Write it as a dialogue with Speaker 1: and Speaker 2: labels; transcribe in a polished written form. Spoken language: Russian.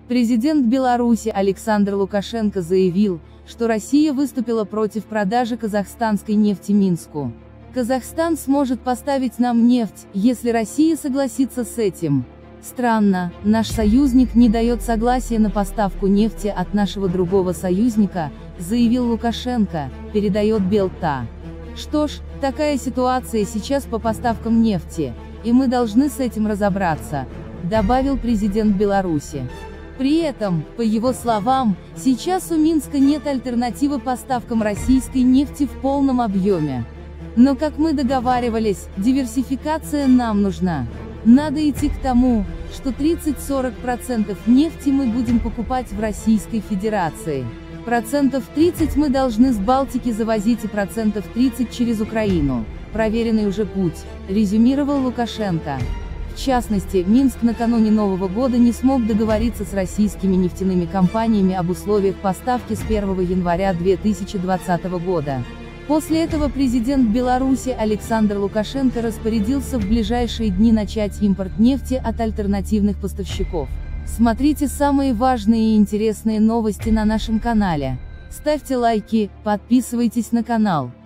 Speaker 1: Президент Беларуси Александр Лукашенко заявил, что Россия выступила против продажи казахстанской нефти Минску. Казахстан сможет поставить нам нефть, если Россия согласится с этим. Странно, наш союзник не дает согласия на поставку нефти от нашего другого союзника, заявил Лукашенко, передает Белта. Что ж, такая ситуация сейчас по поставкам нефти, и мы должны с этим разобраться, добавил президент Беларуси. При этом, по его словам, сейчас у Минска нет альтернативы поставкам российской нефти в полном объеме. Но как мы договаривались, диверсификация нам нужна. Надо идти к тому, что 30–40% нефти мы будем покупать в Российской Федерации. 30% мы должны с Балтики завозить и 30% через Украину. Проверенный уже путь, резюмировал Лукашенко. В частности, Минск накануне Нового года не смог договориться с российскими нефтяными компаниями об условиях поставки с 1 января 2020 года. После этого президент Беларуси Александр Лукашенко распорядился в ближайшие дни начать импорт нефти от альтернативных поставщиков. Смотрите самые важные и интересные новости на нашем канале. Ставьте лайки, подписывайтесь на канал.